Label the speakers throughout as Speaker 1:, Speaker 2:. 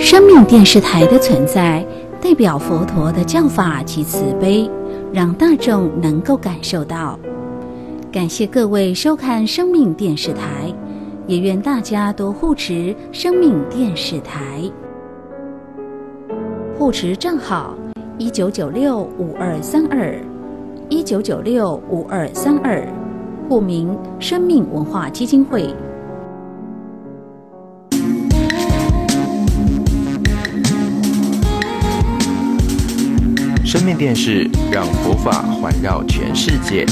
Speaker 1: 生命电视台的存在，代表佛陀的教法及慈悲，让大众能够感受到。感谢各位收看生命电视台，也愿大家多护持生命电视台。护持账号19965232，19965232，户名生命文化基金会。
Speaker 2: 生命电视让佛法环绕全世界。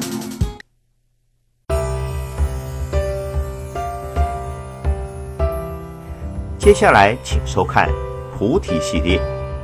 Speaker 3: 接下来请收看菩提系列。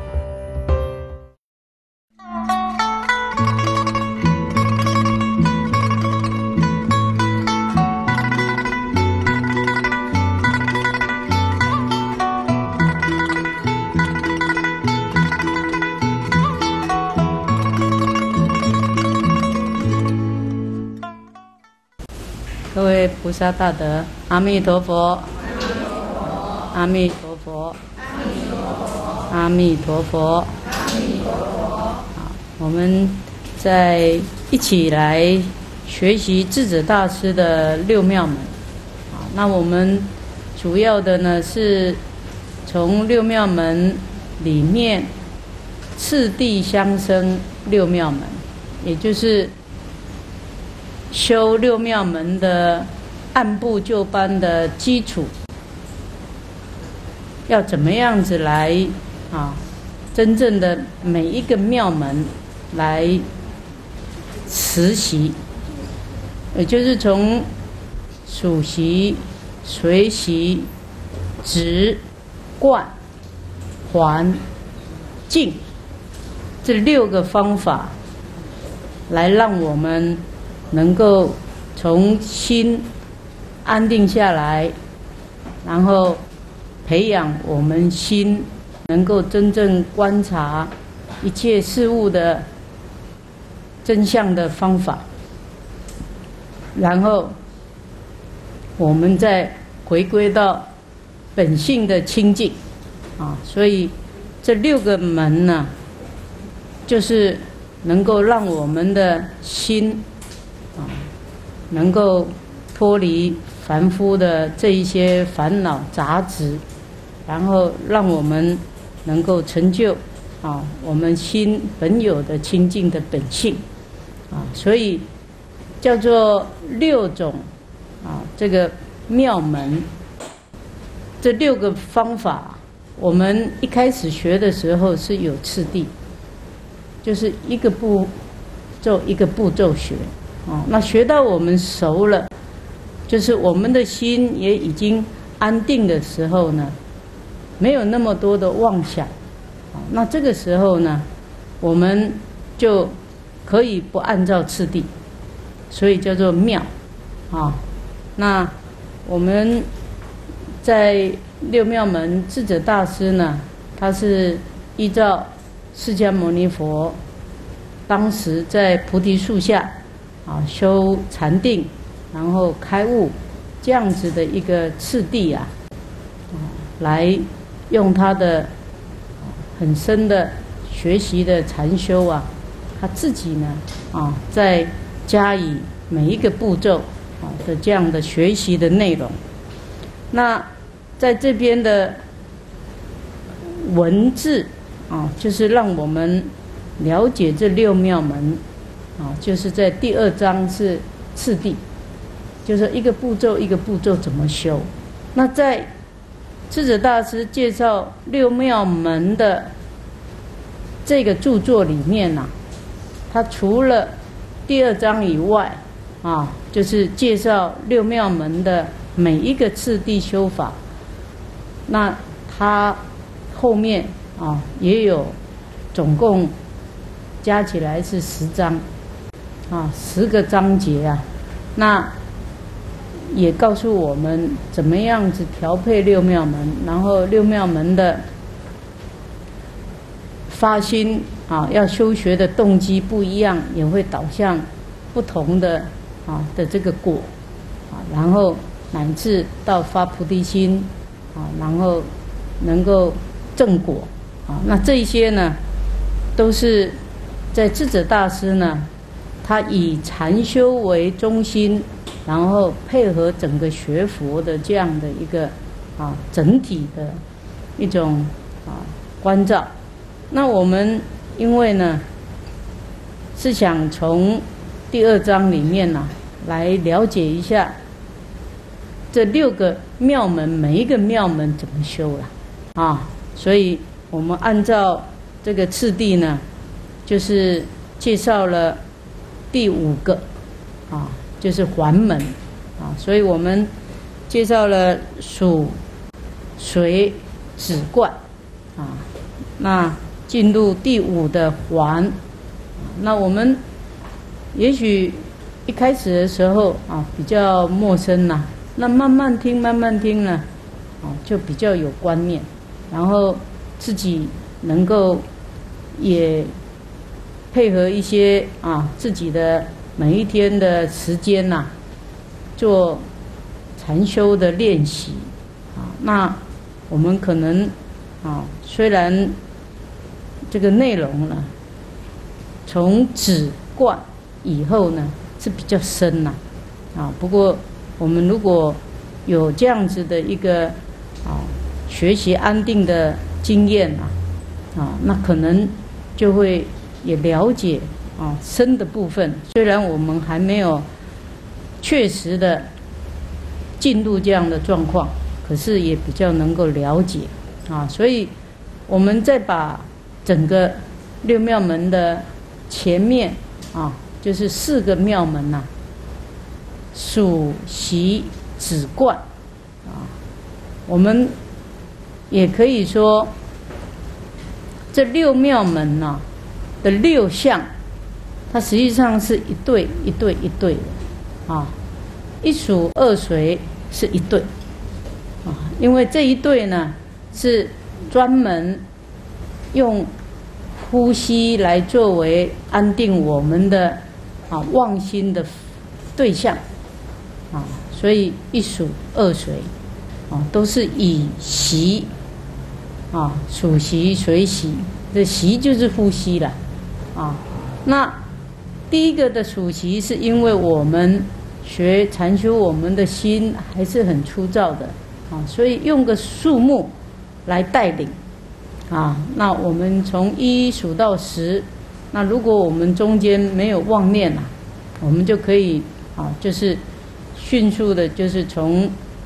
Speaker 4: 各位菩萨大德，阿弥陀佛，阿弥陀佛，阿弥陀佛。好，我们再一起来学习智者大师的六妙门。好，那我们主要的呢是从六妙门里面次第相生六妙门，也就是修六妙门的按部就班的基础，要怎么样子来真正的每一个妙门来持习，也就是从数习、随习、止、观、还、净这六个方法，来让我们能够从心安定下来，然后培养我们心能够真正观察一切事物的真相的方法，然后我们再回归到本性的清净所以这六个门呢，就是能够让我们的心能够脱离凡夫的这一些烦恼杂质，然后让我们能够成就我们心本有的清净的本性所以叫做六种这个妙门。这六个方法，我们一开始学的时候是有次第，就是一个步骤一个步骤学那学到我们熟了，就是我们的心也已经安定的时候呢，没有那么多的妄想那这个时候呢，我们就可以不按照次第，所以叫做妙那我们在六妙门，智者大师呢，他是依照释迦牟尼佛当时在菩提树下修禅定，然后开悟这样子的一个次第来用他的很深的学习的禅修他自己呢再加以每一个步骤的这样的学习的内容。那在这边的文字就是让我们了解这六妙门就是在第二章是次第，就是一个步骤一个步骤怎么修。那在智者大师介绍六妙门的这个著作里面他除了第二章以外就是介绍六妙门的每一个次第修法，那他后面也有总共加起来是10章10个章节那也告诉我们怎么样子调配六妙门，然后六妙门的发心要修学的动机不一样，也会导向不同的的这个果然后乃至到发菩提心然后能够正果啊。那这一些呢，都是在智者大师呢，他以禅修为中心，然后配合整个学佛的这样的一个整体的一种关照。那我们因为呢是想从第2章里面呢来了解一下这6个妙门，每一个妙门怎么修了所以我们按照这个次第呢，就是介绍了第5个就是还门所以我们介绍了数、随、止、观那进入第5的还。那我们也许一开始的时候比较陌生那慢慢听呢就比较有观念，然后自己能够也配合一些自己的每一天的时间做禅修的练习那我们可能虽然这个内容呢从止观以后呢是比较深不过我们如果有这样子的一个学习安定的经验那可能就会也了解深的部分。虽然我们还没有确实的进入这样的状况，可是也比较能够了解所以我们再把整个6妙门的前面就是4个妙门数、习、止、观我们也可以说这6妙门的6相，它实际上是一对一对一对的1数2随是一对因为这一对呢是专门用呼吸来作为安定我们的妄心的对象所以1数2随都是以习数习随习，这习就是呼吸了那第一个的数习是因为我们学禅修，我们的心还是很粗糙的所以用个数目来带领那我们从1数到10，那如果我们中间没有妄念我们就可以就是迅速的，就是从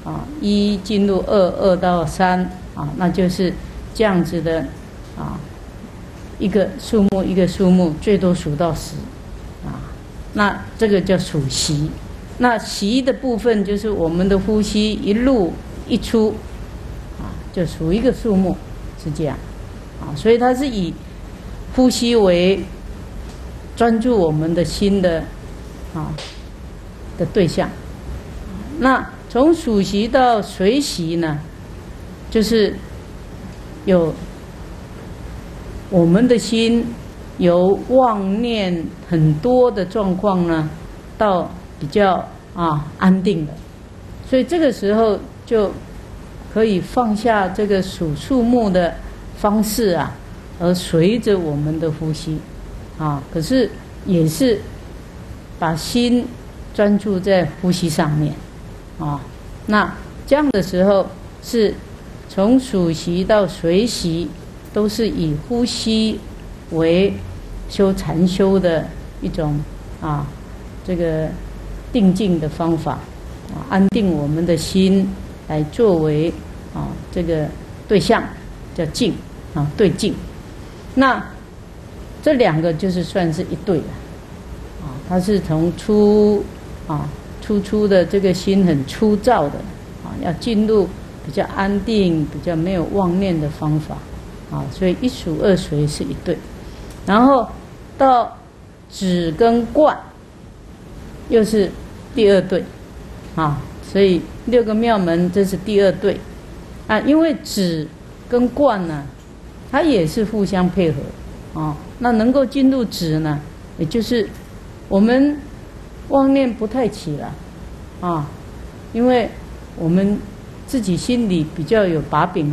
Speaker 4: 1进入2到3那就是这样子的一个数目一个数目，最多数到10那这个叫数习。那习的部分就是我们的呼吸一入一出就数一个数目，是这样所以它是以呼吸为专注我们的心的的对象。那从数习到随习呢，就是有我们的心由妄念很多的状况呢，到比较安定的，所以这个时候就可以放下这个数数目的方式而随着我们的呼吸可是也是把心专注在呼吸上面那这样的时候是从数习到随习都是以呼吸为修禅修的一种这个定静的方法安定我们的心来作为这个对象，叫静对静。那这2个就是算是一对了它是从粗的这个心很粗糙的要进入比较安定、比较没有妄念的方法所以1数2随是一对，然后到止跟观又是第2对所以6个妙门这是第2对因为止跟观呢，它也是互相配合那能够进入止呢，也就是我们妄念不太起了因为我们自己心里比较有把柄了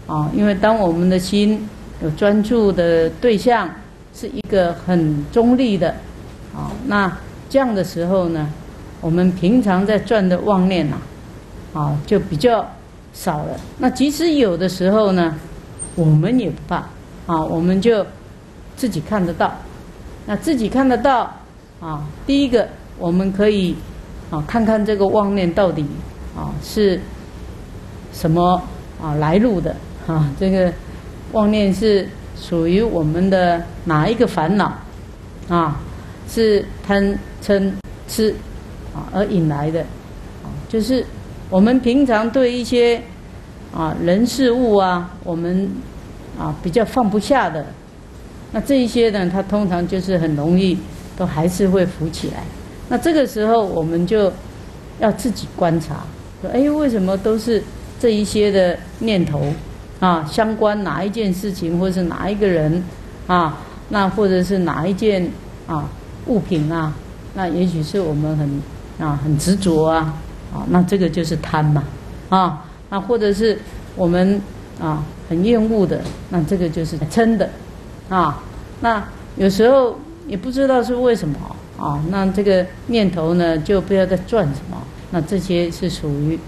Speaker 4: 因为当我们的心有专注的对象，是一个很中立的那这样的时候呢，我们平常在转的妄念就比较少了。那即使有的时候呢，我们也不怕我们就自己看得到。那自己看得到第一个我们可以看看这个妄念到底是什么来路的这个妄念是属于我们的哪一个烦恼是贪嗔痴而引来的就是我们平常对一些人事物我们比较放不下的，那这一些呢，它通常就是很容易都还是会浮起来。那这个时候我们就要自己观察，说为什么都是这一些的念头相关哪一件事情，或是哪一个人那或者是哪一件物品那也许是我们很执着那这个就是贪嘛那或者是我们很厌恶的，那这个就是嗔的那有时候也不知道是为什么那这个念头呢就不要再转什么，那这些是属于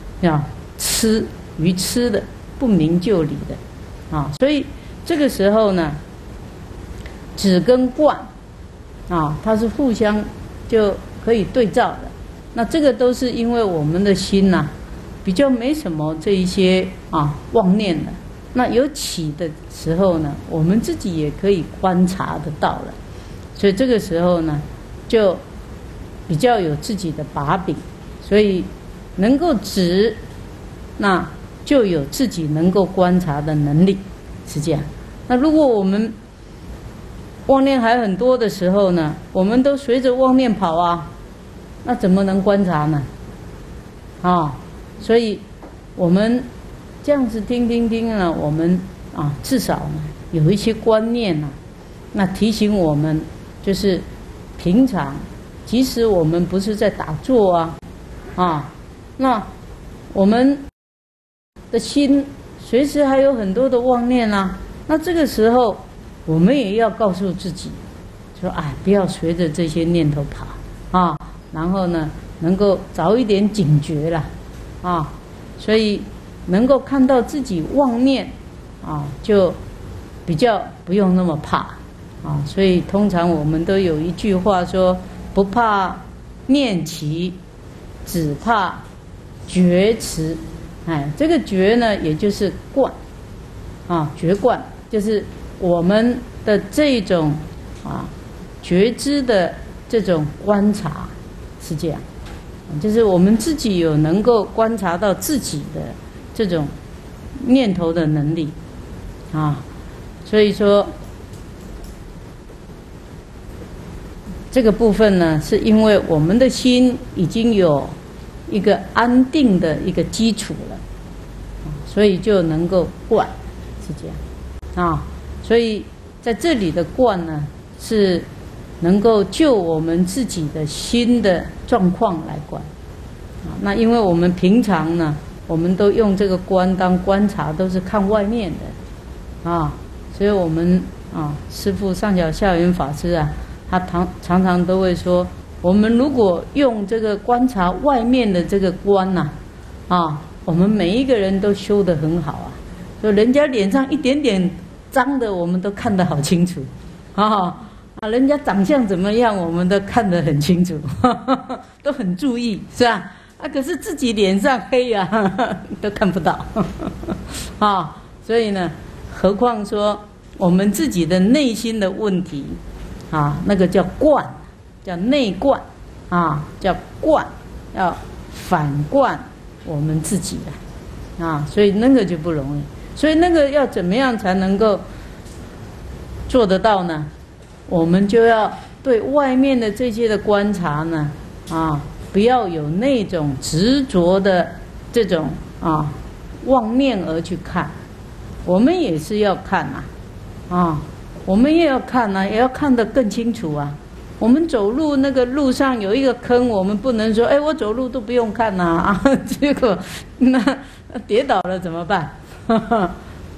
Speaker 4: 愚痴的，不明就里的所以这个时候呢，止跟观它是互相就可以对照的。那这个都是因为我们的心比较没什么这一些妄念的，那有起的时候呢，我们自己也可以观察得到了，所以这个时候呢，就比较有自己的把柄，所以能够止，那就有自己能够观察的能力，是这样。那如果我们妄念还很多的时候呢，我们都随着妄念跑那怎么能观察呢？所以我们这样子听呢，我们至少呢有一些观念那提醒我们，就是平常即使我们不是在打坐那我们的心随时还有很多的妄念那这个时候我们也要告诉自己说不要随着这些念头跑然后呢能够早一点警觉了所以能够看到自己妄念就比较不用那么怕所以通常我们都有一句话说，不怕念起，只怕觉迟。这个觉呢也就是观觉观，就是我们的这种觉知的这种观察，是这样，就是我们自己有能够观察到自己的这种念头的能力所以说这个部分呢，是因为我们的心已经有一个安定的一个基础了所以就能够观，是这样所以在这里的观呢，是能够就我们自己的心的状况来观那因为我们平常呢，我们都用这个观当观察，都是看外面的所以我们师父上小下元法师他常常都会说，我们如果用这个观察外面的这个观我们每一个人都修得很好就人家脸上一点点脏的，我们都看得好清楚人家长相怎么样，我们都看得很清楚都很注意，是吧可是自己脸上黑都看不到所以呢，何况说我们自己的内心的问题那个叫观，叫内观叫观，要反观我们自己所以那个就不容易。所以那个要怎么样才能够做得到呢？我们就要对外面的这些的观察呢不要有那种执着的这种妄念而去看，我们也是要看我们也要看也要看得更清楚我们走路那个路上有一个坑，我们不能说我走路都不用看结果那跌倒了怎么办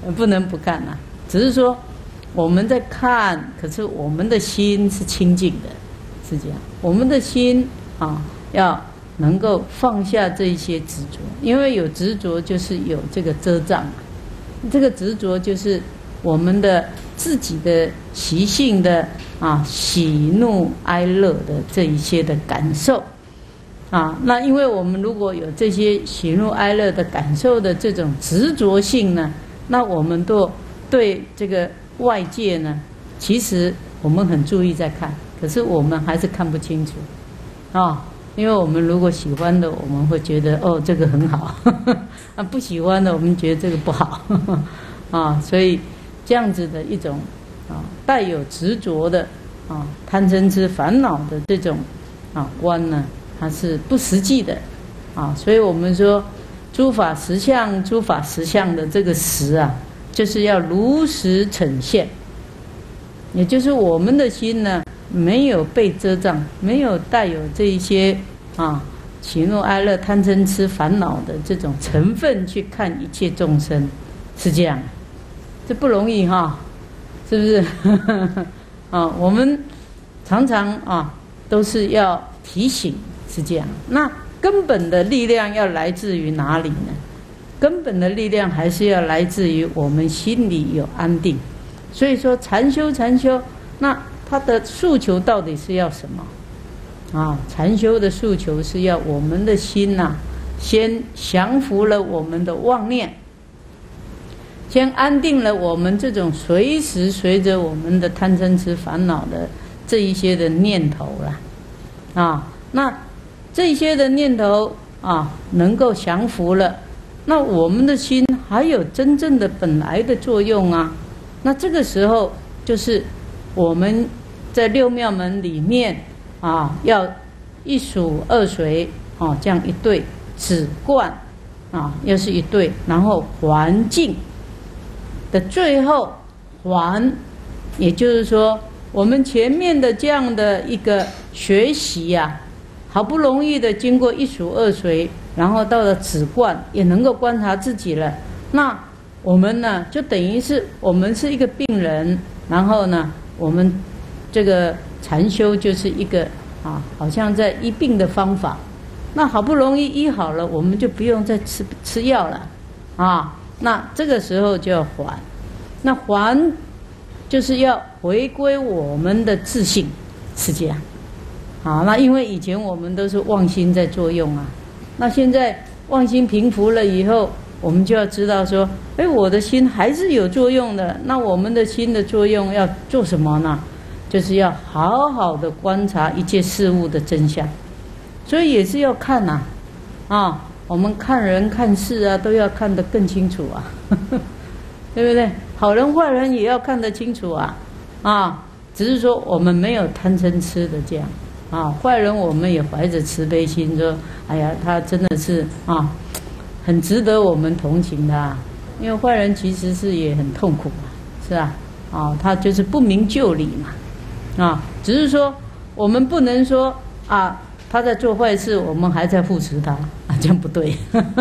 Speaker 4: 不能不看啊。只是说我们在看，可是我们的心是清净的，是这样。我们的心啊，要能够放下这一些执着，因为有执着就是有这个遮障，这个执着就是我们的自己的习性的喜怒哀乐的这一些的感受啊。那因为我们如果有这些喜怒哀乐的感受的这种执着性呢，那我们都对这个外界呢，其实我们很注意在看，可是我们还是看不清楚啊。因为我们如果喜欢的，我们会觉得哦这个很好，不喜欢的我们觉得这个不好啊。所以这样子的一种带有执着的贪嗔痴烦恼的这种观呢，它是不实际的啊。所以我们说诸法实相，诸法实相的这个实啊，就是要如实呈现，也就是我们的心呢，没有被遮障，没有带有这一些喜怒哀乐贪嗔痴烦恼的这种成分去看一切众生，是这样。这不容易哈，是不是？我们常常都是要提醒，是这样。那根本的力量要来自于哪里呢？根本的力量还是要来自于我们心里有安定。所以说禅修，那它的诉求到底是要什么？禅修的诉求是要我们的心先降服了我们的妄念，先安定了我们这种随时随着我们的贪嗔痴烦恼的这一些的念头了那这一些的念头能够降服了，那我们的心还有真正的本来的作用啊。那这个时候就是我们在六妙门里面要一数二随这样一对，止观又是一对，然后还净的最后还，也就是说我们前面的这样的一个学习好不容易的经过一数二随，然后到了止观，也能够观察自己了。那我们呢，就等于是我们是一个病人，然后呢，我们这个禅修就是一个好像在医病的方法。那好不容易医好了，我们就不用再吃药了那这个时候就要还，那还就是要回归我们的自性，是这样。那因为以前我们都是妄心在作用那现在妄心平伏了以后，我们就要知道说，我的心还是有作用的。那我们的心的作用要做什么呢？就是要好好的观察一切事物的真相，所以也是要看我们看人看事都要看得更清楚对不对？好人坏人也要看得清楚只是说我们没有贪嗔痴的这样坏人我们也怀着慈悲心说，哎呀，他真的是很值得我们同情的因为坏人其实是也很痛苦是他就是不明就里只是说我们不能说他在做坏事，我们还在护持他这样不对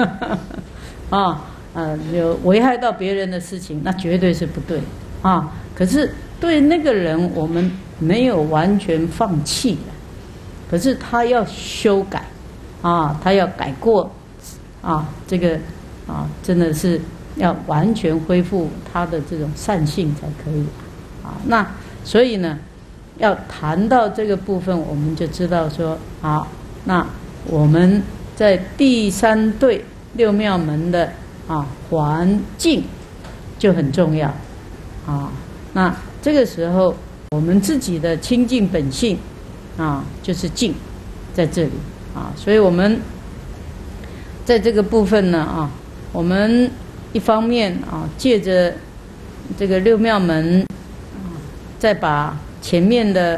Speaker 4: 有危害到别人的事情，那绝对是不对可是对那个人，我们没有完全放弃可是他要修改他要改过这个真的是要完全恢复他的这种善性才可以那所以呢，要谈到这个部分，我们就知道说那我们在第三对六妙门的还净就很重要那这个时候我们自己的清净本性就是净在这里所以我们在这个部分呢我们一方面借着这个六妙门再把前面的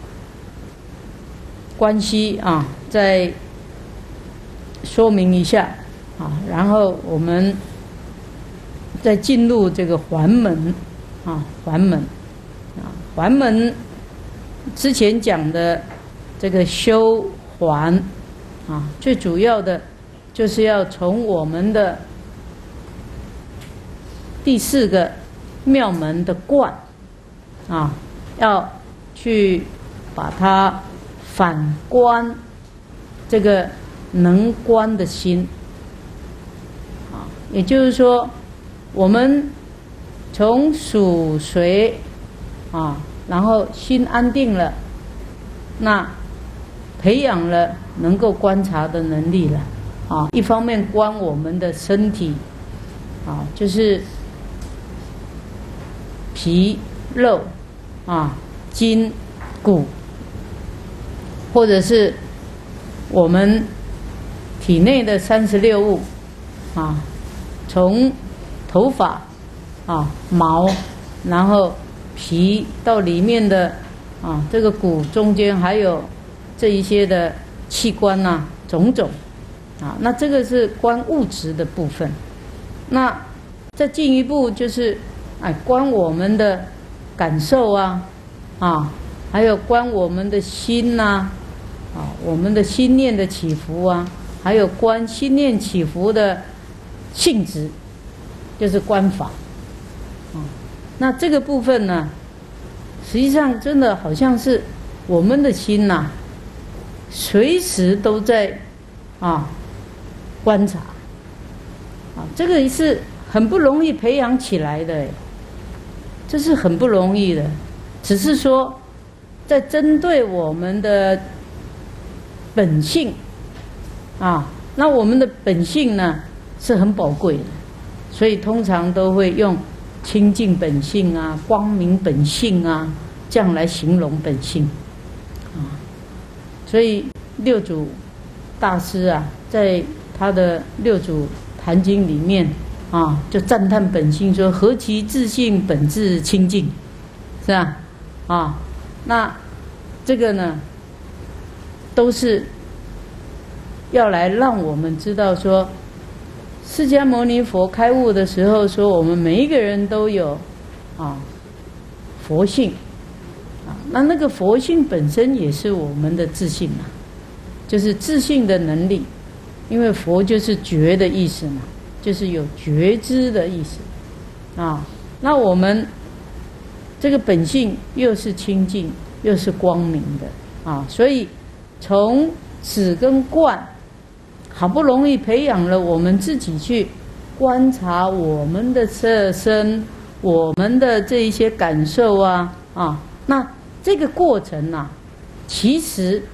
Speaker 4: 关系再说明一下然后我们再进入这个还门还门之前讲的这个修还最主要的就是要从我们的第4个妙门的观啊，要去把它反观这个能观的心啊，也就是说，我们从属随啊，然后心安定了，那培养了能够观察的能力了啊。一方面观我们的身体啊，就是皮肉啊、筋骨，或者是我们体内的36物啊，从头发啊、毛，然后皮到里面的啊这个骨中间还有这一些的器官呐、种种啊，那这个是观物质的部分。那再进一步就是观我们的感受啊，还有观我们的心呐，我们的心念的起伏啊，还有观心念起伏的性质，就是观法。那这个部分呢，实际上真的好像是我们的心呐，随时都在观察这个是很不容易培养起来的，这是很不容易的。只是说，在针对我们的本性那我们的本性呢是很宝贵的，所以通常都会用清净本性啊、光明本性啊这样来形容本性所以六祖大师在他的六祖坛经里面就赞叹本性说：“何其自性本自清净，是吧？那这个呢，都是要来让我们知道说，释迦牟尼佛开悟的时候说，我们每一个人都有佛性那个佛性本身也是我们的自性就是自性的能力，因为佛就是觉的意思嘛，就是有觉知的意思那我们这个本性又是清净又是光明的所以从止跟观，好不容易培养了我们自己去观察我们的色身，我们的这一些感受那这个过程其实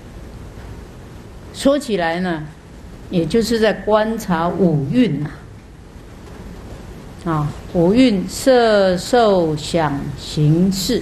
Speaker 4: 说起来呢，也就是在观察五蕴五蕴色受想行识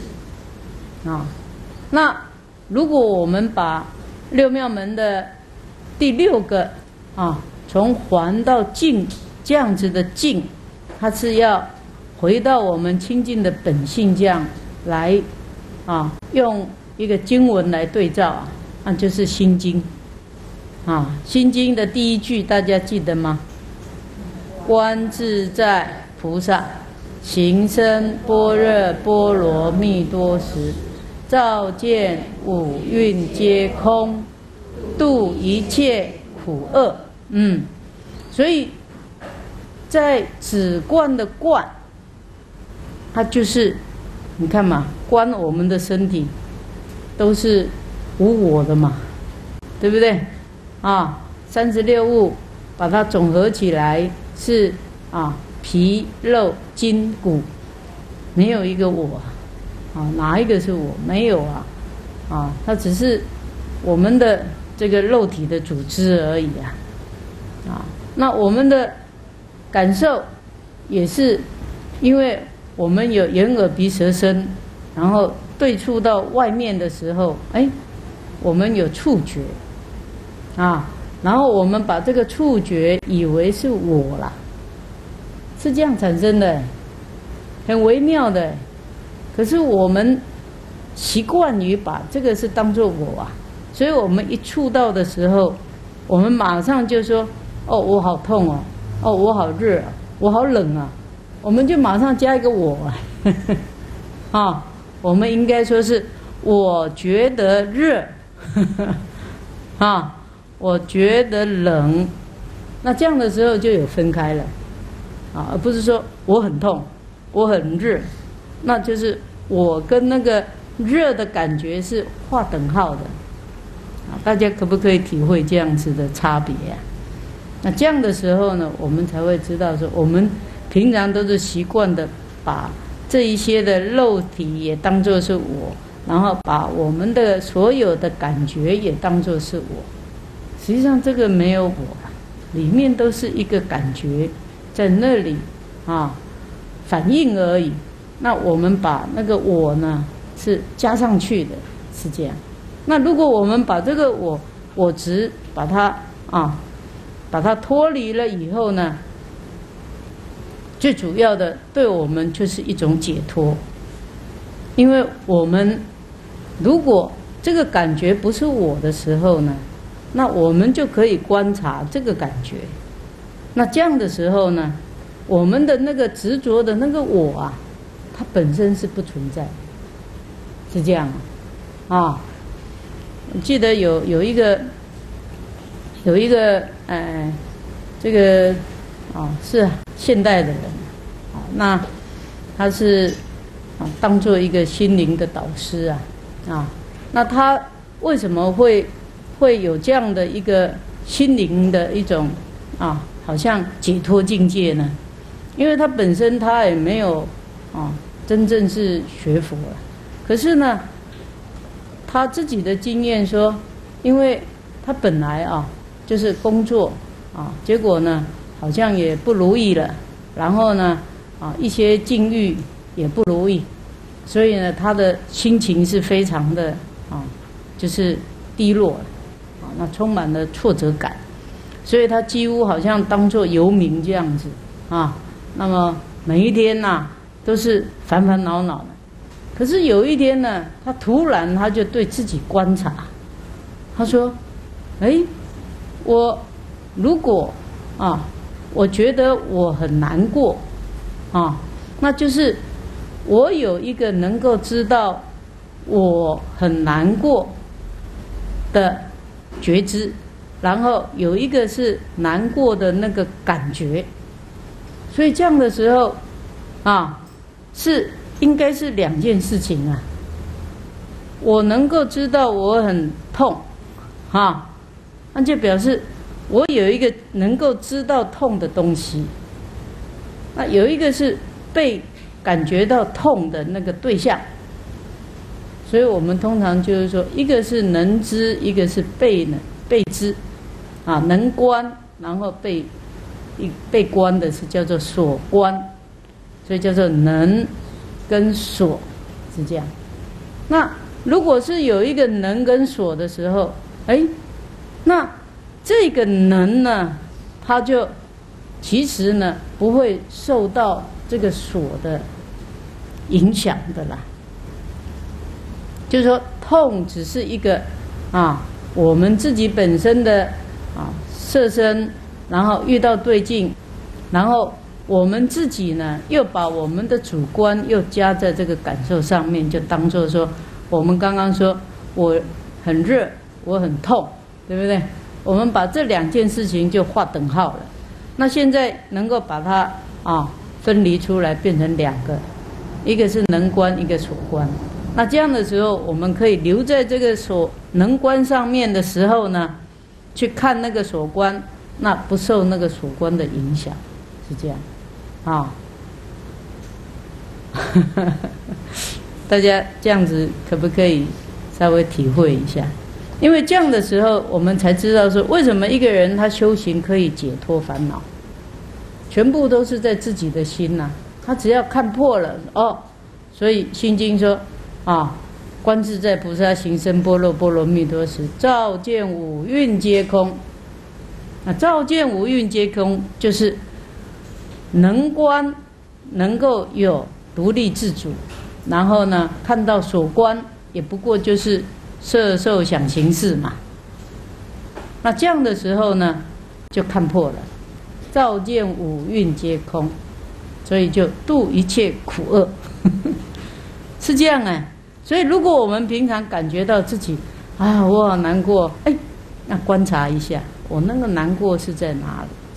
Speaker 4: 那如果我们把六妙门的第6个从还到净这样子的净，它是要回到我们清净的本性，这样来用一个经文来对照就是心经心经的第1句大家记得吗？观自在菩萨行深般若波罗蜜多时，照见五蕴皆空，度一切苦厄。所以在止观的观，它就是你看嘛，观我们的身体都是无我的嘛，对不对？36物把它总合起来是皮肉筋骨，没有一个我哪一个是我？没有它只是我们的这个肉体的组织而已那我们的感受也是因为我们有眼耳鼻舌身，然后对触到外面的时候我们有触觉然后我们把这个触觉以为是我啦，是这样产生的，很微妙的。可是我们习惯于把这个是当作我所以我们一触到的时候，我们马上就说：“哦，我好痛哦，我好热我好冷我们就马上加一个我我们应该说是我觉得热我觉得冷，那这样的时候就有分开了啊，而不是说我很痛，我很热，那就是我跟那个热的感觉是划等号的啊。大家可不可以体会这样子的差别啊？那这样的时候呢，我们才会知道说，我们平常都是习惯的把这一些的肉体也当作是我，然后把我们的所有的感觉也当作是我。实际上这个没有我，里面都是一个感觉在那里啊反应而已。那我们把那个我呢是加上去的，是这样。那如果我们把这个我执把它脱离了以后呢，最主要的对我们就是一种解脱。因为我们如果这个感觉不是我的时候呢，那我们就可以观察这个感觉。那这样的时候呢，我们的那个执着的那个我啊，它本身是不存在，是这样啊。我记得有一个这个是现代的人啊，那他是当做一个心灵的导师啊，那他为什么会有这样的一个心灵的一种好像解脱境界呢？因为他本身他也没有真正是学佛了，可是呢，他自己的经验说，因为他本来就是工作结果呢好像也不如意了，然后呢一些境遇也不如意，所以呢他的心情是非常的就是低落那充满了挫折感，所以他几乎好像当作游民这样子那么每一天都是烦烦恼恼的。可是有一天呢，他突然他就对自己观察，他说：“我如果我觉得我很难过那就是我有一个能够知道我很难过的觉知，然后有一个是难过的那个感觉，所以这样的时候是应该是两件事情我能够知道我很痛那就表示我有一个能够知道痛的东西，那有一个是被感觉到痛的那个对象。所以我们通常就是说，一个是能知，一个是被知能观，然后被观的是叫做所观，所以叫做能跟所是这样。那如果是有一个能跟所的时候，那这个能呢，它就其实呢不会受到这个所的影响的啦。就是说，痛只是一个我们自己本身的色身，然后遇到对境，然后我们自己呢又把我们的主观又加在这个感受上面，就当作说我们刚刚说我很热，我很痛，对不对？我们把这两件事情就划等号了。那现在能够把它分离出来，变成两个，一个是能观，一个所观。那这样的时候，我们可以留在这个所能观上面的时候呢，去看那个所观，那不受那个所观的影响，是这样大家这样子可不可以稍微体会一下？因为这样的时候，我们才知道说，为什么一个人他修行可以解脱烦恼，全部都是在自己的心他只要看破了所以心经说观自在菩萨行深般若波罗蜜多时，照见五蕴皆空。那照见五蕴皆空，就是能观，能够有独立自主，然后呢，看到所观也不过就是色受想行识嘛。那这样的时候呢，就看破了，照见五蕴皆空，所以就度一切苦厄，是这样所以如果我们平常感觉到自己我好难过，那观察一下我那个难过是在哪里，这样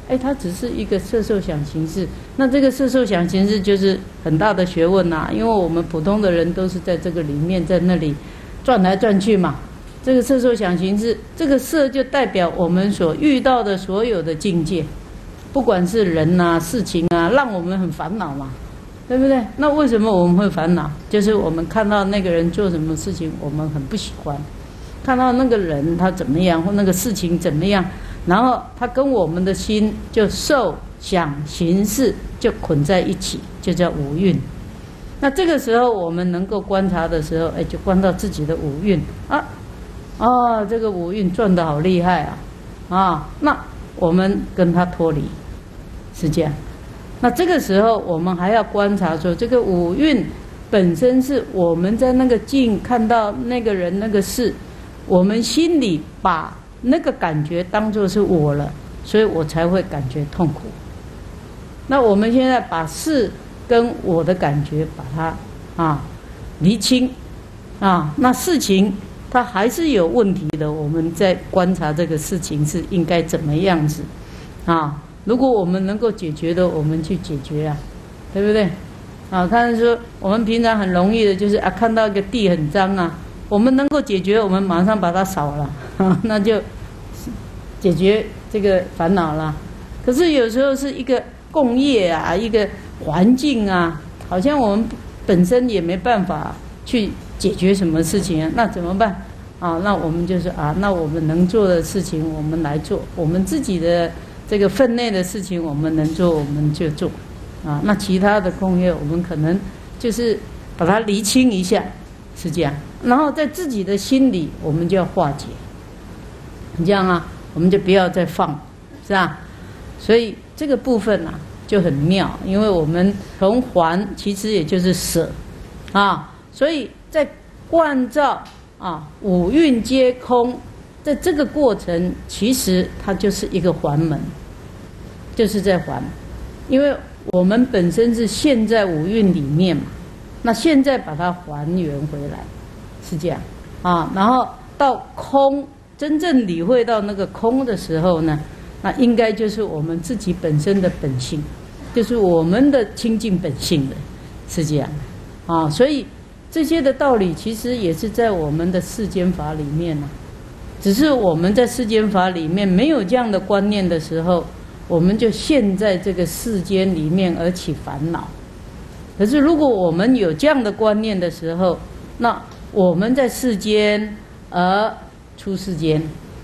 Speaker 4: 哎，它只是一个色受想行识。那这个色受想行识就是很大的学问呐，因为我们普通的人都是在这个里面，在那里转来转去嘛。这个色受想行识，这个色就代表我们所遇到的所有的境界，不管是人啊、事情啊，让我们很烦恼嘛，对不对？那为什么我们会烦恼？就是我们看到那个人做什么事情，我们很不喜欢；看到那个人他怎么样，或那个事情怎么样，然后他跟我们的心就受想行识就捆在一起，就叫五蕴。那这个时候我们能够观察的时候，哎，就观到自己的五蕴啊。哦，这个五蕴转得好厉害啊！那我们跟他脱离，是这样。那这个时候我们还要观察说，这个五蕴本身是我们在那个境看到那个人那个事，我们心里把那个感觉当作是我了，所以我才会感觉痛苦。那我们现在把事跟我的感觉把它厘清那事情它还是有问题的，我们在观察这个事情是应该怎么样子如果我们能够解决的，我们去解决对不对看说我们平常很容易的就是看到一个地很脏我们能够解决，我们马上把它扫了那就解决这个烦恼了。可是有时候是一个共业一个环境好像我们本身也没办法去解决什么事情那怎么办那我们就是那我们能做的事情我们来做，我们自己的这个分内的事情我们能做我们就做那其他的共业我们可能就是把它厘清一下，是这样。然后在自己的心里我们就要化解，这样我们就不要再放，是吧？所以这个部分就很妙，因为我们从还其实也就是舍所以在观照五蕴皆空，在这个过程其实它就是一个还门，就是在还。因为我们本身是陷在五蕴里面嘛，那现在把它还原回来，是这样然后到空，真正理会到那个空的时候呢，那应该就是我们自己本身的本性，就是我们的清净本性的，是这样所以这些的道理其实也是在我们的世间法里面只是我们在世间法里面没有这样的观念的时候，我们就陷在这个世间里面而起烦恼。可是如果我们有这样的观念的时候，那我们在世间而出世间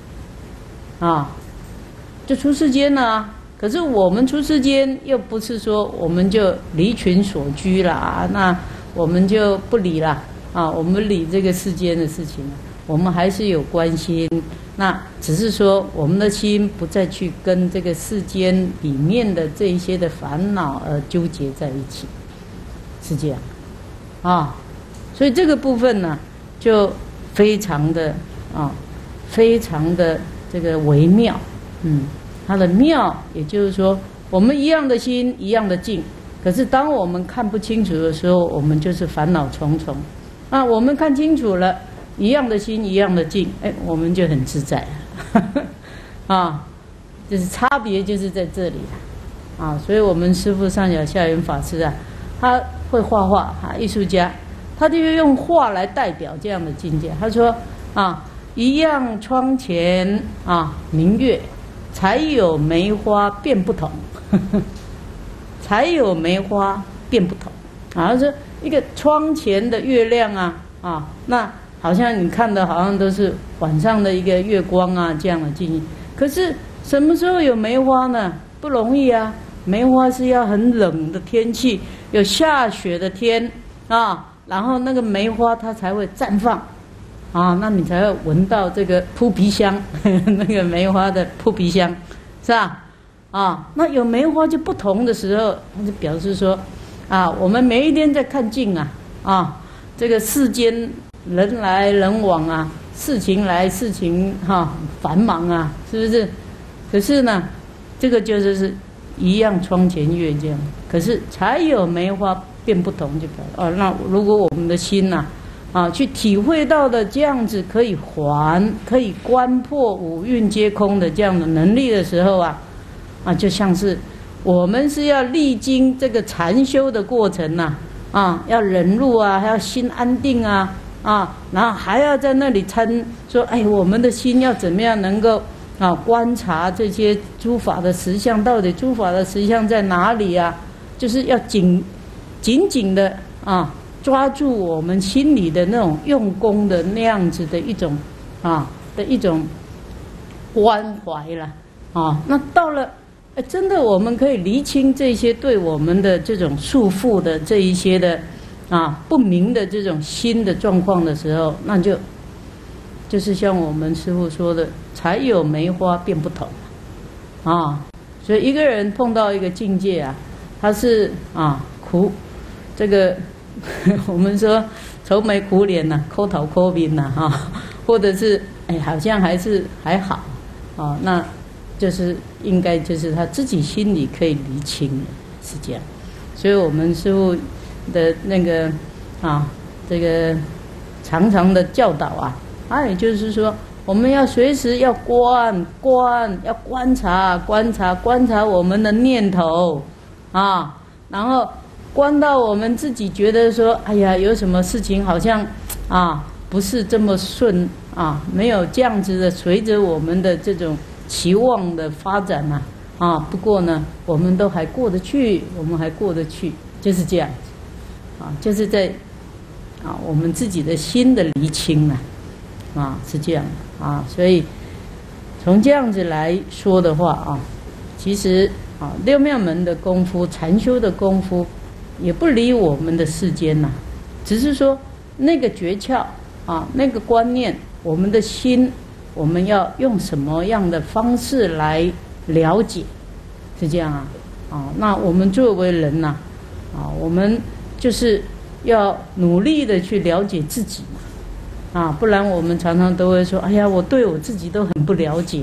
Speaker 4: 就出世间了可是我们出世间又不是说我们就离群所居了那我们就不理了我们理这个世间的事情，我们还是有关心，那只是说我们的心不再去跟这个世间里面的这一些的烦恼而纠结在一起，是这样所以这个部分呢就非常的非常的这个微妙它的妙也就是说我们一样的心一样的境，可是当我们看不清楚的时候，我们就是烦恼重重我们看清楚了，一样的心一样的境，我们就很自在就是差别就是在这里所以我们师父上小下元法师他会画画艺术家，他就用画来代表这样的境界。他说一样窗前明月，才有梅花变不同才有梅花变不同他说一个窗前的月亮那好像你看的好像都是晚上的一个月光这样的境界。可是什么时候有梅花呢？不容易梅花是要很冷的天气，有下雪的天然后那个梅花它才会绽放那你才会闻到这个扑鼻香那个梅花的扑鼻香，是吧那有梅花就不同的时候，它就表示说我们每一天在看境这个世间人来人往事情来事情繁忙是不是？可是呢这个就是一样窗前月这样，可是才有梅花变不同，就表示那如果我们的心去体会到的这样子可以观破五蕴皆空的这样的能力的时候啊，就像是我们是要历经这个禅修的过程呐，要忍辱啊，还要心安定啊，然后还要在那里说，哎，我们的心要怎么样能够观察这些诸法的实相，到底诸法的实相在哪里啊？就是要紧紧的抓住我们心里的那种用功的那样子的一种关怀了那到了真的我们可以厘清这些对我们的这种束缚的这一些的不明的这种心的状况的时候，那就是像我们师父说的，才有梅花变不同所以一个人碰到一个境界他是苦这个我们说愁眉苦脸抠头抠面或者是好像还好那就是应该就是他自己心里可以厘清的，是这样。所以我们师父的那个这个常常的教导也就是说，我们要随时要要观察我们的念头然后观到我们自己觉得说，哎呀，有什么事情好像不是这么顺没有这样子的随着我们的这种期望的发展不过呢，我们都还过得去，就是这样子就是在我们自己的心的厘清是这样所以从这样子来说的话其实六妙门的功夫，禅修的功夫，也不离我们的世间只是说那个诀窍那个观念，我们的心，我们要用什么样的方式来了解，是这样那我们作为人我们就是要努力的去了解自己不然我们常常都会说，哎呀，我对我自己都很不了解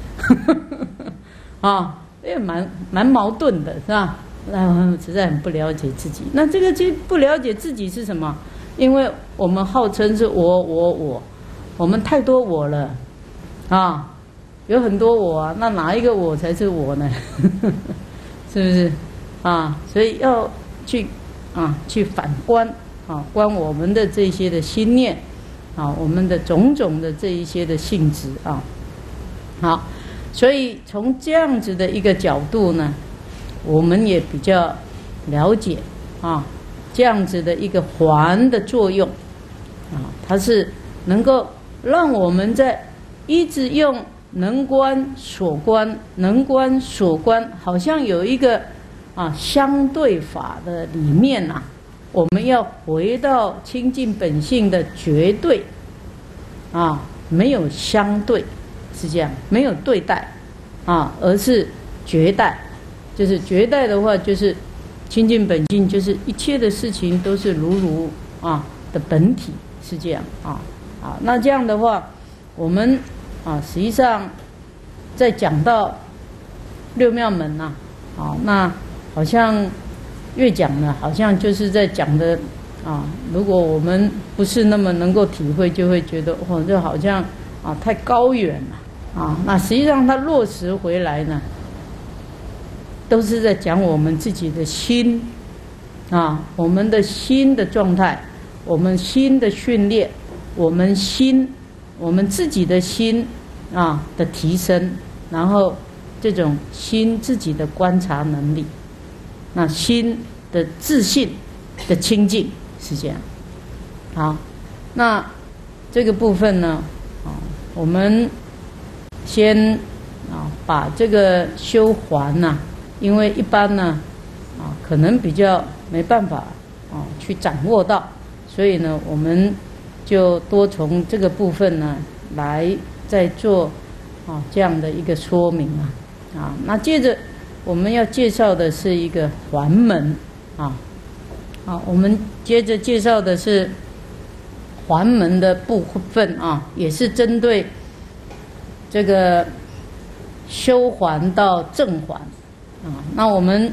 Speaker 4: 也蛮矛盾的，是吧？那实在很不了解自己。那这个不了解自己是什么？因为我们号称是我们太多我了有很多我那哪一个我才是我呢？是不是所以要去反观观我们的这些的心念我们的种种的这一些的性质好，所以从这样子的一个角度呢，我们也比较了解这样子的一个环的作用它是能够让我们在一直用能观所观，能观所观，好像有一个相对法的里面我们要回到清净本性的绝对没有相对，是这样，没有对待而是绝代。就是绝代的话，就是清净本性，就是一切的事情都是如的本体，是这样那这样的话，我们实际上在讲到六妙门那好像越讲呢，好像就是在讲的如果我们不是那么能够体会，就会觉得这好像太高远了那实际上它落实回来呢，都是在讲我们自己的心我们的心的状态，我们心的训练，我们自己的心的提升，然后这种心自己的观察能力，那心的自信的清净，是这样。好，那这个部分呢我们先把这个修环因为一般呢可能比较没办法去掌握到，所以呢我们就多从这个部分呢来再做这样的一个说明那接着我们要介绍的是一个环门我们接着介绍的是环门的部分也是针对这个修环到正环那我们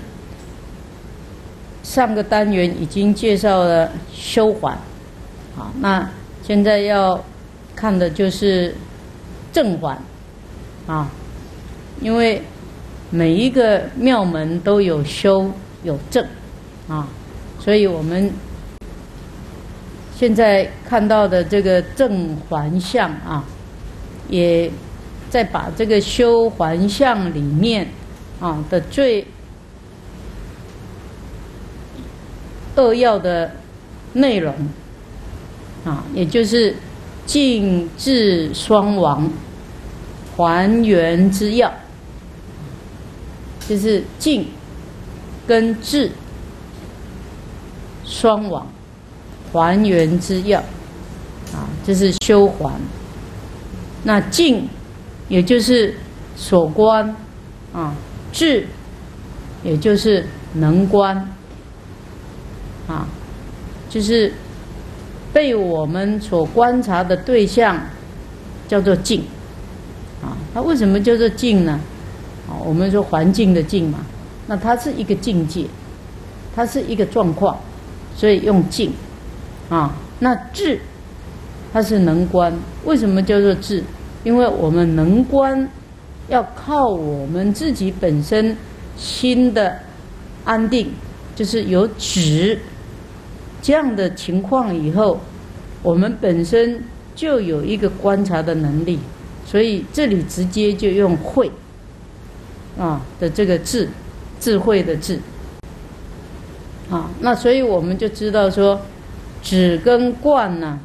Speaker 4: 上个单元已经介绍了修环那现在要看的就是正环因为每一个庙门都有修有正啊，所以我们现在看到的这个正还相啊，也在把这个修还相里面啊的最扼要的内容啊，也就是净治双亡还原之要，就是净跟治双亡还原之要啊，这是修还。那净也就是所观啊，治也就是能观啊，就是被我们所观察的对象叫做净啊。它为什么叫做净呢？啊，我们说环境的净嘛，那它是一个境界，它是一个状况，所以用净啊。那智它是能观，为什么叫做智？因为我们能观要靠我们自己本身心的安定，就是有止这样的情况以后，我们本身就有一个观察的能力，所以这里直接就用慧啊的这个智慧的智啊。那所以我们就知道说，止跟观呢，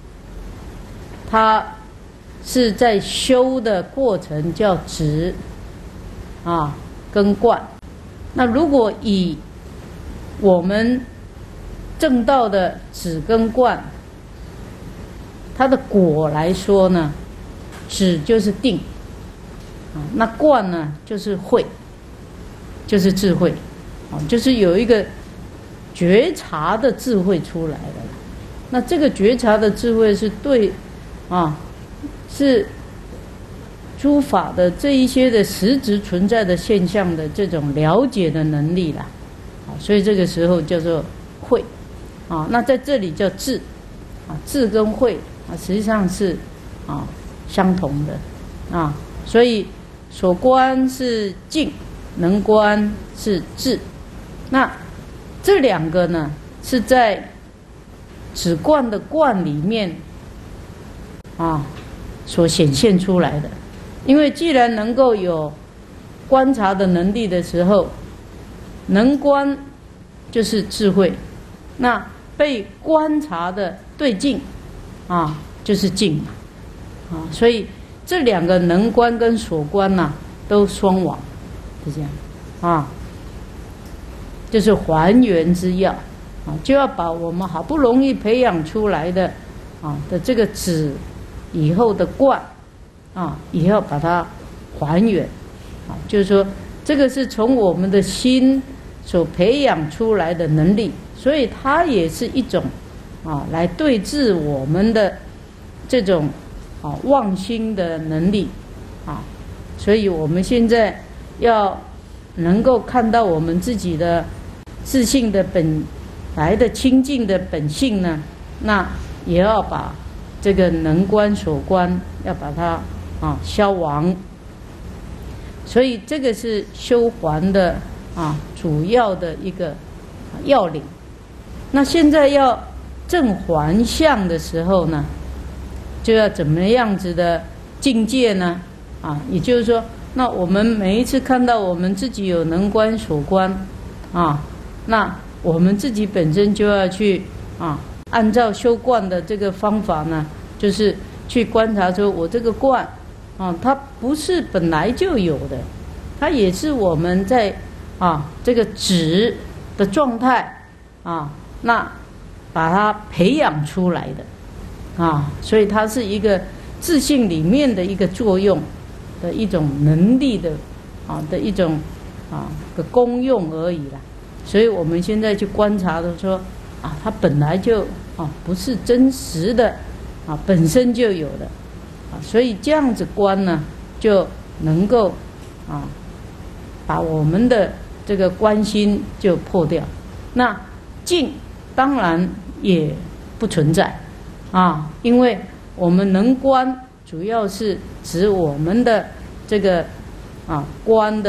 Speaker 4: 它是在修的过程叫止啊跟观。那如果以我们正道的止跟观，它的果来说呢，止就是定啊，那观呢就是慧，就是智慧啊，就是有一个觉察的智慧出来了。那这个觉察的智慧是对啊，是诸法的这一些的实质存在的现象的这种了解的能力啦，啊，所以这个时候叫做慧啊。那在这里叫智啊，智跟慧啊实际上是啊相同的啊，所以所观是净，能观是智。那这两个呢是在止观的观里面啊所显现出来的。因为既然能够有观察的能力的时候，能观就是智慧，那被观察的对境啊就是境嘛啊，所以这两个能观跟所观呐都双亡，是这样啊，就是还原之要啊，就要把我们好不容易培养出来的啊的这个止以后的观啊，也要把它还原啊，就是说这个是从我们的心所培养出来的能力，所以它也是一种啊来对治我们的这种啊妄心的能力啊，所以我们现在要能够看到我们自己的自性的本来的清净的本性呢，那也要把这个能观所观要把它啊消亡。所以这个是修还的啊主要的一个要领。那现在要正还相的时候呢，就要怎么样子的境界呢？啊，也就是说，那我们每一次看到我们自己有能观所观啊，那我们自己本身就要去啊，按照修观的这个方法呢，就是去观察说，我这个观啊，它不是本来就有的，它也是我们在啊这个止的状态啊，那把它培养出来的啊，所以它是一个自性里面的一个作用的一种能力的啊的一种啊的功用而已啦。所以我们现在去观察的说啊，它本来就啊不是真实的啊，本身就有的啊，所以这样子观呢，就能够啊把我们的这个观心就破掉。那净当然也不存在啊，因为我们能观主要是指我们的这个啊观的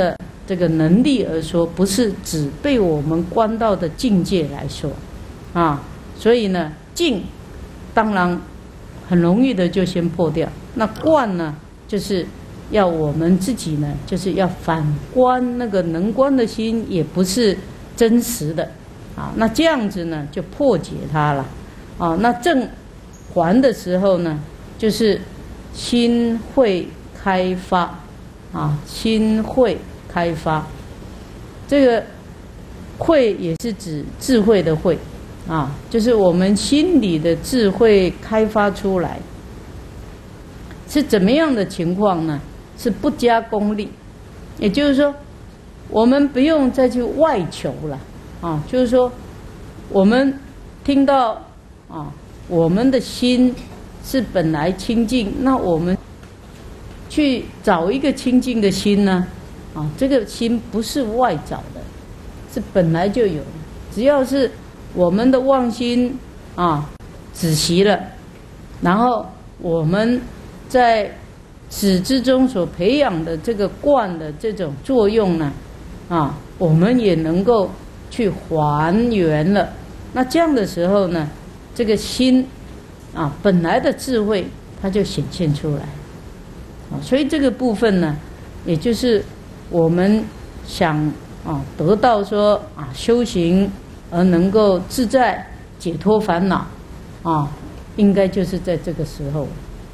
Speaker 4: 这个能力而说，不是只被我们观到的境界来说啊。所以呢，境当然很容易的就先破掉。那观呢，就是要我们自己呢，就是要反观那个能观的心，也不是真实的啊。那这样子呢，就破解它了啊。那正还的时候呢，就是心会开发啊，心会开发。这个慧也是指智慧的慧啊，就是我们心里的智慧开发出来，是怎么样的情况呢？是不加功利，也就是说，我们不用再去外求了啊。就是说，我们听到啊，我们的心是本来清净，那我们去找一个清净的心呢？啊，这个心不是外找的，是本来就有的。只要是我们的妄心啊止息了，然后我们在止之中所培养的这个观的这种作用呢，啊，我们也能够去还原了。那这样的时候呢，这个心啊本来的智慧它就显现出来。啊，所以这个部分呢，也就是我们想啊得到说啊修行而能够自在解脱烦恼啊，应该就是在这个时候。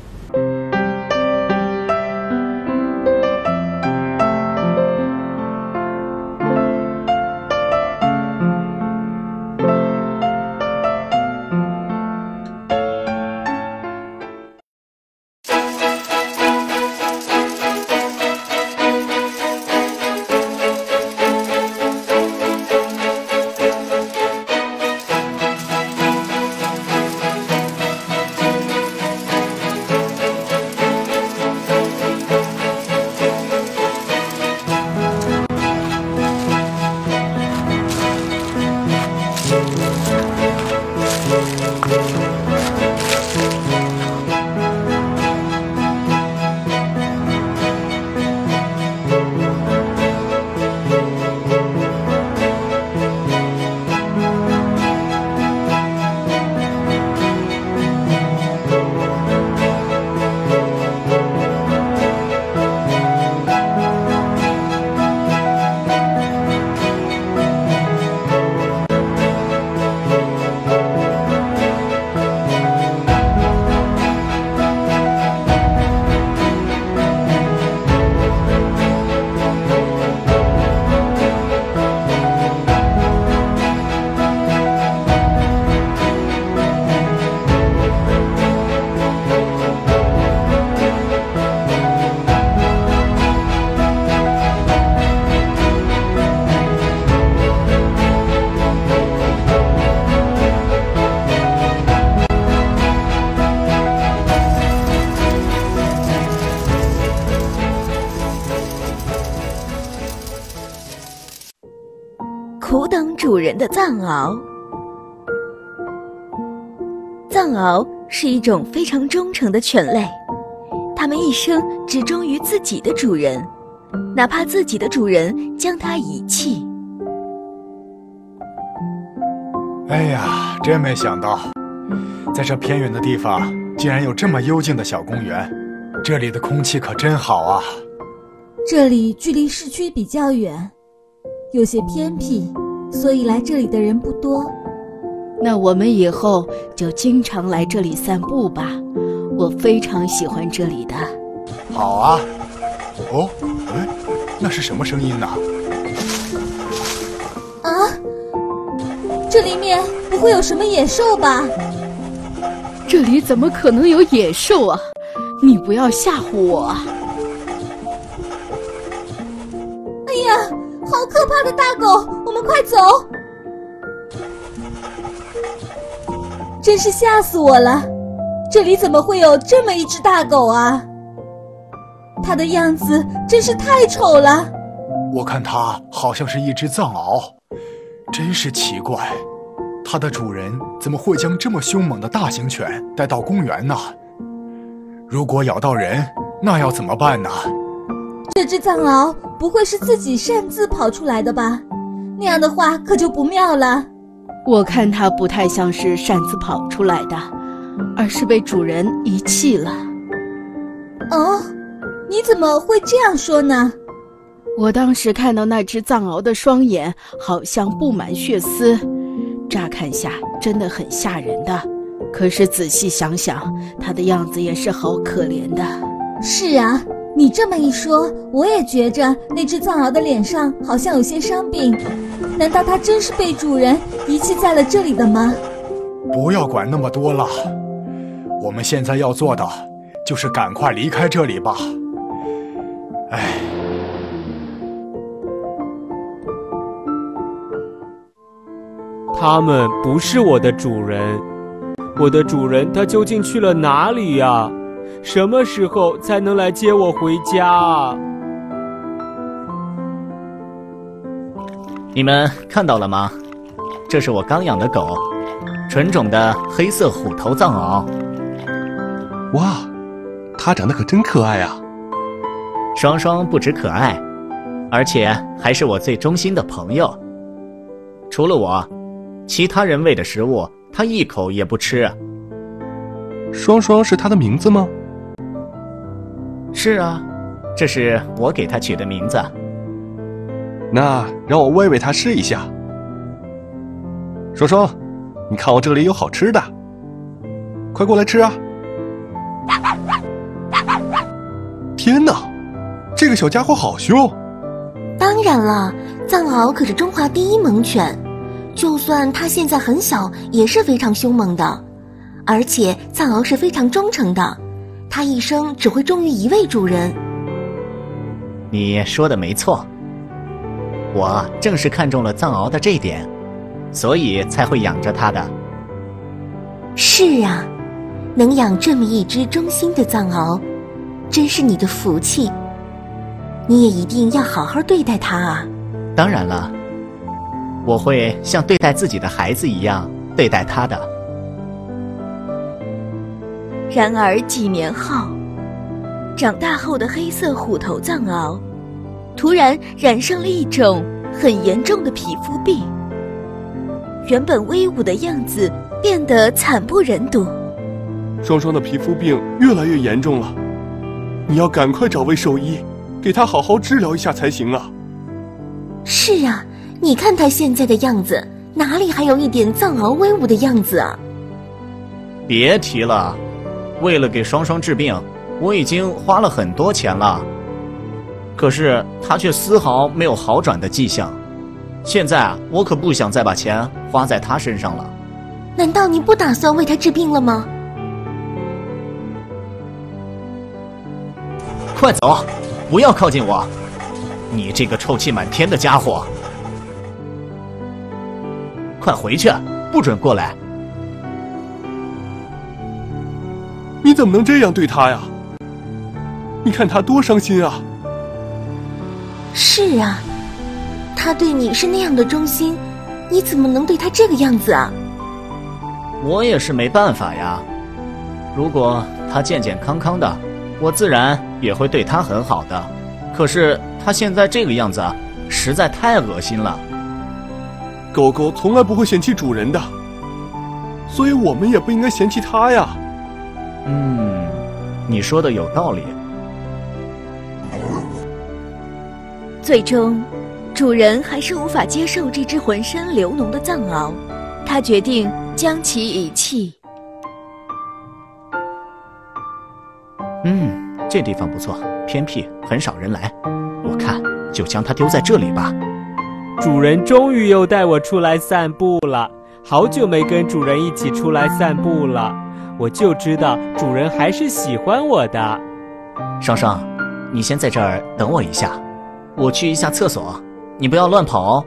Speaker 5: 苦等主人的藏獒。藏獒是一种非常忠诚的犬类，它们一生只忠于自己的主人，哪怕自己的主人将它遗弃。
Speaker 6: 哎呀，真没想到，在这偏远的地方竟然有这么幽静的小公园，这里的空气可真好啊！
Speaker 7: 这里距离市区比较远，有些偏僻，所以来这里的人不多。
Speaker 8: 那我们以后就经常来这里散步吧，我非常喜欢这里的。
Speaker 6: 好啊。哦，哎，那是什么声音呢？
Speaker 7: 啊，这里面不会有什么野兽吧？
Speaker 8: 这里怎么可能有野兽啊？你不要吓唬我啊！
Speaker 7: 哎呀，好可怕的大狗，我们快走！真是吓死我了，这里怎么会有这么一只大狗啊？它的样子真是太丑了。
Speaker 6: 我看它好像是一只藏獒，真是奇怪，它的主人怎么会将这么凶猛的大型犬带到公园呢？如果咬到人，那要怎么办呢？
Speaker 7: 这这只藏獒不会是自己擅自跑出来的吧？那样的话可就不妙了。
Speaker 8: 我看它不太像是擅自跑出来的，而是被主人遗弃了。
Speaker 7: 哦，你怎么会这样说呢？
Speaker 8: 我当时看到那只藏獒的双眼好像布满血丝，乍看下真的很吓人的。可是仔细想想，它的样子也是好可怜的。
Speaker 7: 是啊，你这么一说，我也觉着那只藏獒的脸上好像有些伤病。难道它真是被主人遗弃在了这里的吗？
Speaker 6: 不要管那么多了，我们现在要做的就是赶快离开这里吧。唉，
Speaker 9: 他们不是我的主人，我的主人他究竟去了哪里呀？什么时候才能来接我回家啊？
Speaker 10: 你们看到了吗？这是我刚养的狗，纯种的黑色虎头藏獒。
Speaker 11: 哇，它长得可真可爱啊！
Speaker 10: 双双不止可爱，而且还是我最忠心的朋友。除了我，其他人喂的食物，它一口也不吃。
Speaker 11: 双双是它的名字吗？
Speaker 10: 是啊，这是我给它取的名字。
Speaker 11: 那让我喂喂它试一下。双双，你看我这里有好吃的，快过来吃啊！天哪，这个小家伙好凶！
Speaker 12: 当然了，藏獒可是中华第一猛犬，就算它现在很小，也是非常凶猛的。而且藏獒是非常忠诚的，它一生只会忠于一位主人。
Speaker 10: 你说的没错，我正是看中了藏獒的这一点，所以才会养着它的。
Speaker 12: 是啊，能养这么一只忠心的藏獒，真是你的福气。你也一定要好好对待它啊。
Speaker 10: 当然了，我会像对待自己的孩子一样对待它的。
Speaker 5: 然而几年后，长大后的黑色虎头藏獒突然染上了一种很严重的皮肤病，原本威武的样子变得惨不忍睹。
Speaker 11: 双双的皮肤病越来越严重了，你要赶快找位兽医，给他好好治疗一下才行啊。
Speaker 12: 是啊，你看他现在的样子，哪里还有一点藏獒威武的样子啊？
Speaker 10: 别提了，为了给双双治病，我已经花了很多钱了，可是他却丝毫没有好转的迹象。现在啊，我可不想再把钱花在他身上了。
Speaker 12: 难道你不打算为他治病了吗？
Speaker 10: 快走，不要靠近我，你这个臭气满天的家伙！快回去，不准过来！
Speaker 11: 你怎么能这样对他呀？你看他多伤心啊！
Speaker 12: 是啊，他对你是那样的忠心，你怎么能对他这个样子啊？
Speaker 10: 我也是没办法呀。如果他健健康康的，我自然也会对他很好的。可是他现在这个样子，实在太恶心了。
Speaker 11: 狗狗从来不会嫌弃主人的，所以我们也不应该嫌弃它呀。
Speaker 10: 你说的有道理。
Speaker 5: 最终，主人还是无法接受这只浑身流脓的藏獒，他决定将其遗弃。
Speaker 10: 这地方不错，偏僻，很少人来。我看就将它丢在这里吧。
Speaker 9: 主人终于又带我出来散步了，好久没跟主人一起出来散步了。我就知道主人还是喜欢我的。
Speaker 10: 双双，你先在这儿等我一下，我去一下厕所，你不要乱跑哦。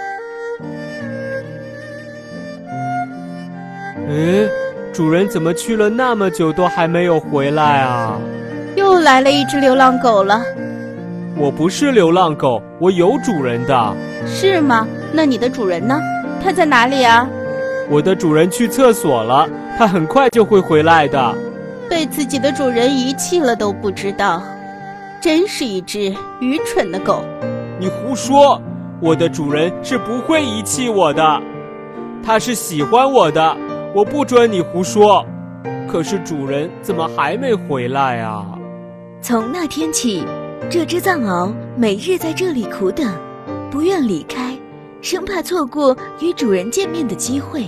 Speaker 9: 主人怎么去了那么久都还没有回来啊？
Speaker 8: 又来了一只流浪狗了。
Speaker 9: 我不是流浪狗，我有主人的。
Speaker 8: 是吗？那你的主人呢？他在哪里啊？
Speaker 9: 我的主人去厕所了，他很快就会回来的。
Speaker 8: 被自己的主人遗弃了都不知道。 真是一只愚蠢的狗。
Speaker 9: 你胡说，我的主人是不会遗弃我的，他是喜欢我的，我不准你胡说。可是主人怎么还没回来啊？
Speaker 5: 从那天起，这只藏獒每日在这里苦等，不愿离开，生怕错过与主人见面的机会。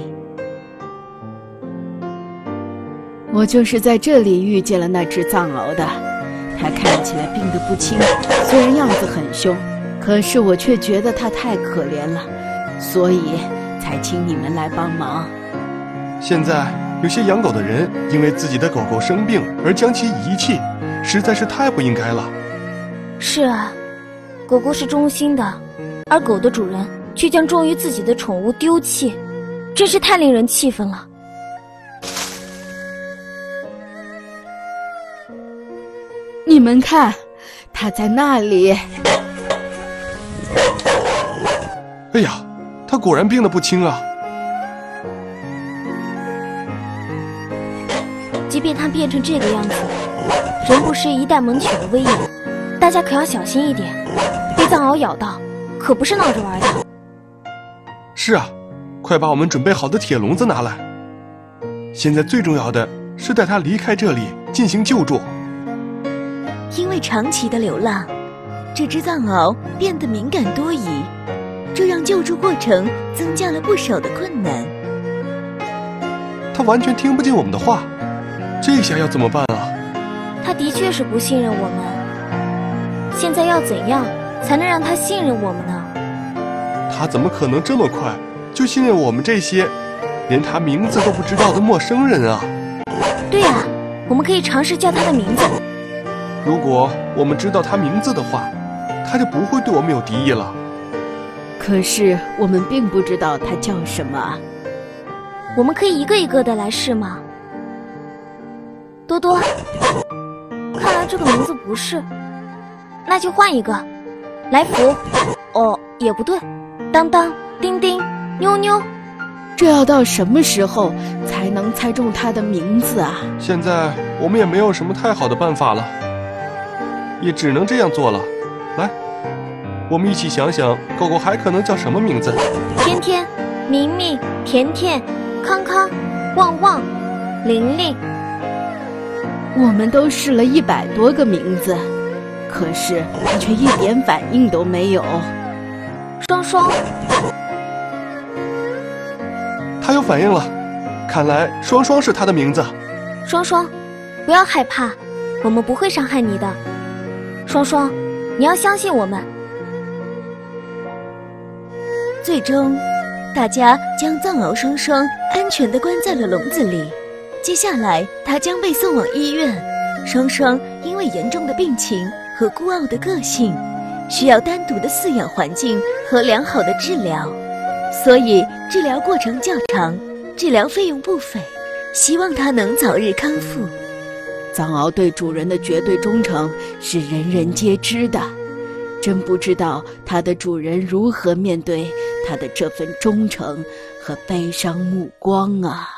Speaker 8: 我就是在这里遇见了那只藏獒的，它看起来病得不轻，虽然样子很凶，可是我却觉得它太可怜了，所以才请你们来帮忙。
Speaker 11: 现在有些养狗的人因为自己的狗狗生病而将其遗弃，实在是太不应该了。
Speaker 13: 是啊，狗狗是忠心的，而狗的主人却将忠于自己的宠物丢弃，真是太令人气愤了。
Speaker 8: 你们看，它在那里。
Speaker 11: 哎呀，它果然病得不轻啊！
Speaker 13: 即便它变成这个样子，仍不失一代猛犬的威严。大家可要小心一点，被藏獒咬到，可不是闹着玩的。
Speaker 11: 是啊，快把我们准备好的铁笼子拿来。现在最重要的是带它离开这里，进行救助。
Speaker 5: 因为长期的流浪，这只藏獒变得敏感多疑，这让救助过程增加了不少的困难。
Speaker 11: 它完全听不进我们的话，这下要怎么办啊？
Speaker 13: 他的确是不信任我们，现在要怎样才能让他信任我们呢？
Speaker 11: 他怎么可能这么快就信任我们这些连他名字都不知道的陌生人啊？
Speaker 13: 对啊，我们可以尝试叫他的名字。
Speaker 11: 如果我们知道他名字的话，他就不会对我们有敌意了。
Speaker 8: 可是我们并不知道他叫什么。
Speaker 13: 我们可以一个一个的来试吗？多多，看来这个名字不是，那就换一个。来福，哦，也不对。当当、丁丁、妞妞，
Speaker 8: 这要到什么时候才能猜中他的名字啊？
Speaker 11: 现在我们也没有什么太好的办法了，也只能这样做了。来，我们一起想想，狗狗还可能叫什么名字？
Speaker 13: 天天、明明、甜甜、康康、旺旺、玲玲。
Speaker 8: 我们都试了100多个名字，可是他却一点反应都没有。
Speaker 13: 双双，
Speaker 11: 他有反应了，看来双双是他的名字。
Speaker 13: 双双，不要害怕，我们不会伤害你的。双双，你要相信我们。
Speaker 5: 最终，大家将藏獒双双安全地关在了笼子里。接下来，他将被送往医院。双双因为严重的病情和孤傲的个性，需要单独的饲养环境和良好的治疗，所以治疗过程较长，治疗费用不菲，希望他能早日康复。
Speaker 8: 藏獒对主人的绝对忠诚是人人皆知的，真不知道它的主人如何面对它的这份忠诚和悲伤目光啊。